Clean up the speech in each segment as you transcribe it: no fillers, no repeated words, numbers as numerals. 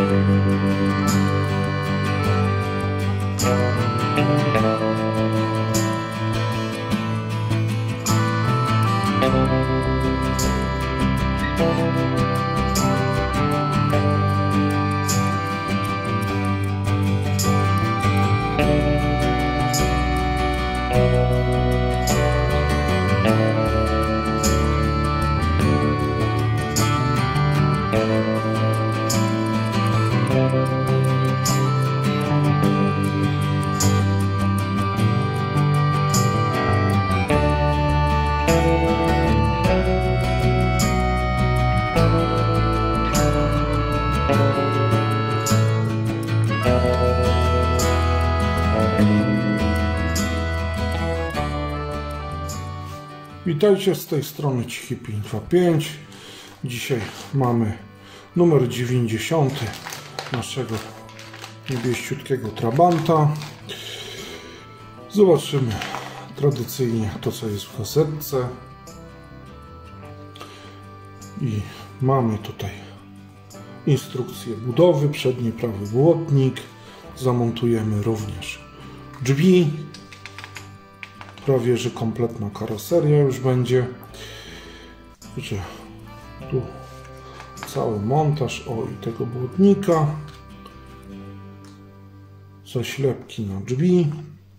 Witajcie, z tej strony Cichy 525. Dzisiaj mamy numer 90 naszego niebieściutkiego Trabanta. Zobaczymy tradycyjnie to, co jest w kasetce. I mamy tutaj instrukcję budowy, przedni prawy błotnik. Zamontujemy również drzwi. Prawie że kompletna karoseria już będzie. Że tu cały montaż i tego błotnika. Zaślepki na drzwi.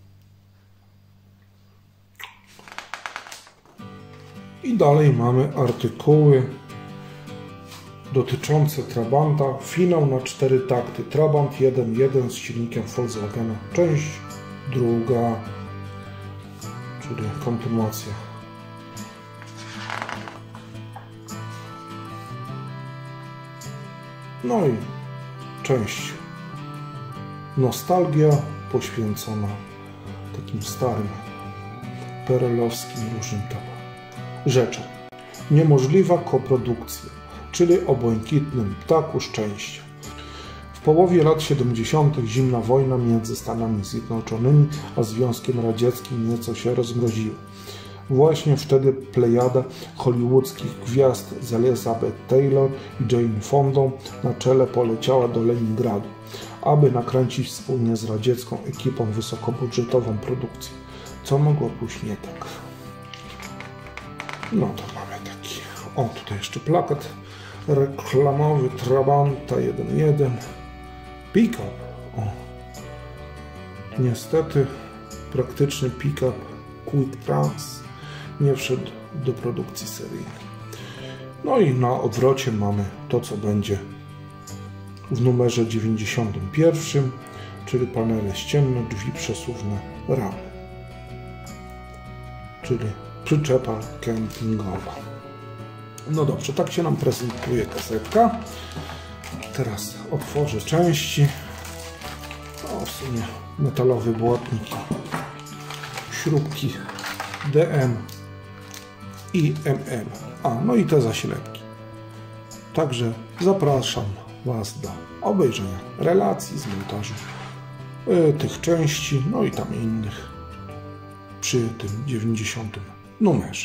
I dalej mamy artykuły dotyczące Trabanta. Finał na 4 takty. Trabant 1.1 z silnikiem Volkswagena. Część druga. Czyli kontynuacja. No i część nostalgia poświęcona takim starym perelowskim różnym tam rzeczom. Niemożliwa koprodukcja, czyli o błękitnym ptaku szczęścia. W połowie lat 70. zimna wojna między Stanami Zjednoczonymi a Związkiem Radzieckim nieco się rozmroziła. Właśnie wtedy plejada hollywoodzkich gwiazd z Elizabeth Taylor i Jane Fondą na czele poleciała do Leningradu, aby nakręcić wspólnie z radziecką ekipą wysokobudżetową produkcję. Co mogło pójść nie tak? No to mamy taki, tutaj jeszcze plakat reklamowy Trabanta 1.1. Pick-up. Niestety praktyczny pick-up Quick Trans nie wszedł do produkcji seryjnej. No i na odwrocie mamy to, co będzie w numerze 91, czyli panele ścienne, drzwi przesuwne, ramy. Czyli przyczepa kempingowa. No dobrze, tak się nam prezentuje kasetka. Teraz otworzę części. W sumie metalowy błotnik, śrubki DM i MM. No i te zaślepki. Także zapraszam Was do obejrzenia relacji z montażu tych części, no i tam innych przy tym 90 numerze.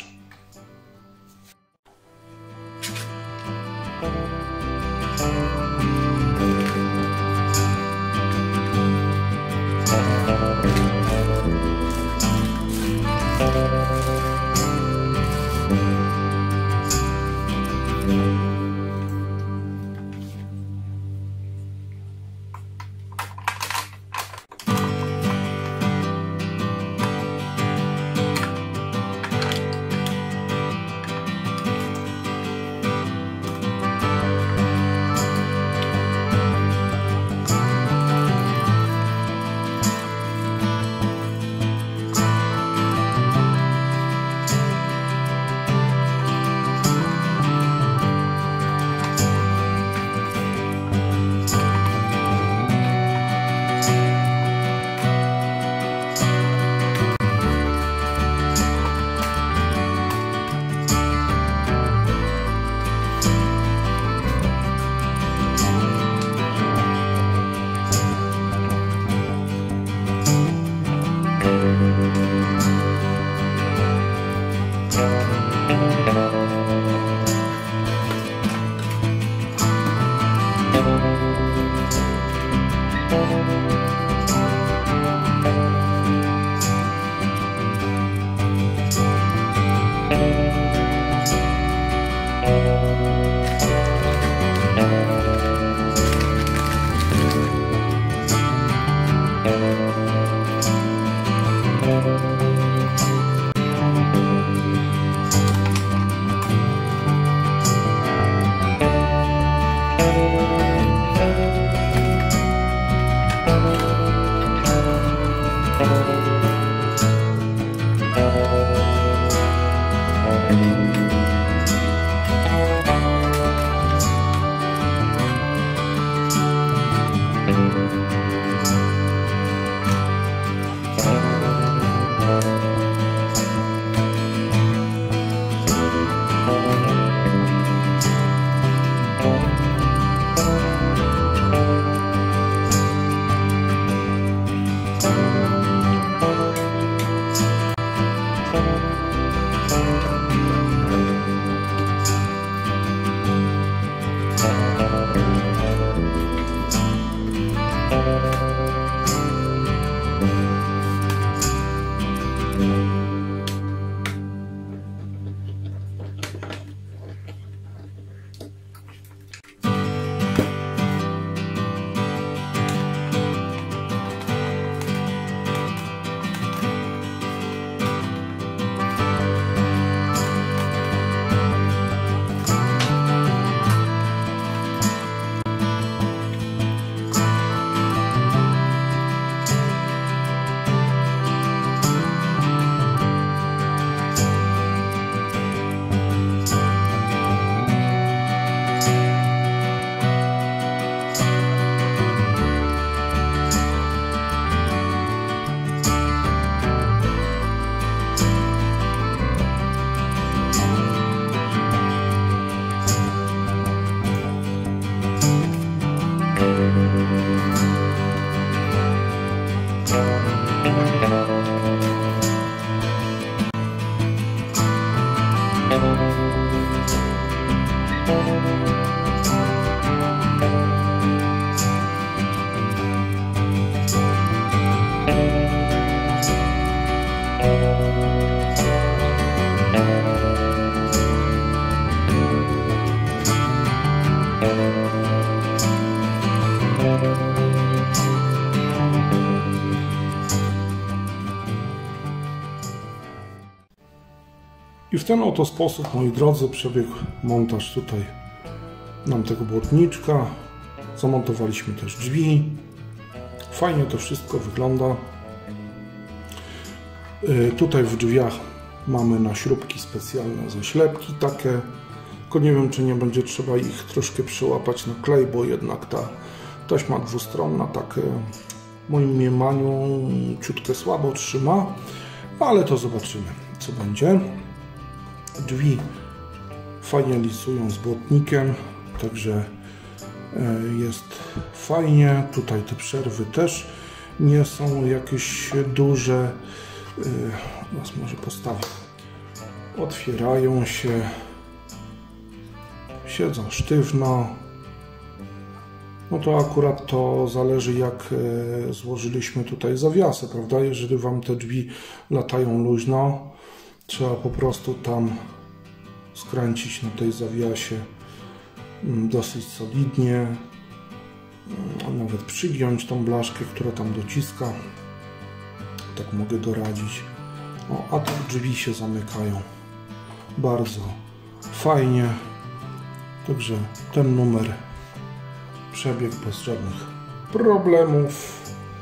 I w ten oto sposób, moi drodzy, przebiegł montaż tutaj nam tego błotniczka. Zamontowaliśmy też drzwi. Fajnie to wszystko wygląda. Tutaj w drzwiach mamy na śrubki specjalne zaślepki takie. Tylko nie wiem, czy nie będzie trzeba ich troszkę przełapać na klej, bo jednak ta taśma dwustronna tak w moim mniemaniu ciutkę słabo trzyma. Ale to zobaczymy, co będzie. Drzwi fajnie lisują z błotnikiem, także jest fajnie. Tutaj te przerwy też nie są jakieś duże. Teraz może postawię. Otwierają się, siedzą sztywno. No to akurat to zależy, jak złożyliśmy tutaj zawiasy, prawda? Jeżeli Wam te drzwi latają luźno, trzeba po prostu tam skręcić na tej zawiasie dosyć solidnie, a nawet przygiąć tą blaszkę, która tam dociska. Tak mogę doradzić. O, a te drzwi się zamykają bardzo fajnie. Także ten numer przebiegł bez żadnych problemów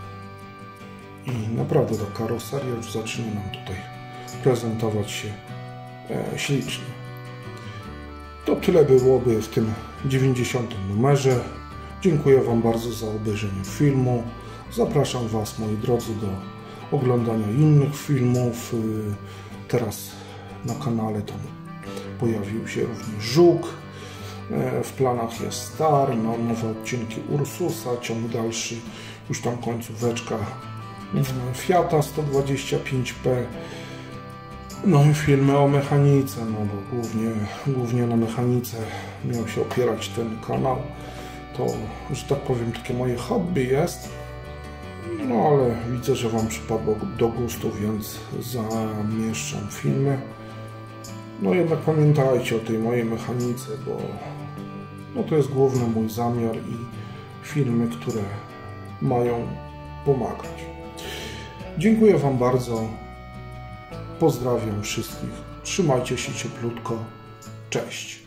i naprawdę ta karoseria już zaczyna nam tutaj prezentować się ślicznie. To tyle byłoby w tym 90. numerze. Dziękuję Wam bardzo za obejrzenie filmu. Zapraszam Was, moi drodzy, do oglądania innych filmów. Teraz na kanale tam pojawił się również Żuk. W planach jest Star, no, nowe odcinki Ursusa, ciąg dalszy, już tam końcóweczka Fiata 125P. No i filmy o mechanice, no bo głównie na mechanice miał się opierać ten kanał. To, że tak powiem, takie moje hobby jest. No ale widzę, że Wam przypadło do gustu, więc zamieszczam filmy. No jednak pamiętajcie o tej mojej mechanice, bo no to jest główny mój zamiar i filmy, które mają pomagać. Dziękuję Wam bardzo. Pozdrawiam wszystkich. Trzymajcie się cieplutko. Cześć.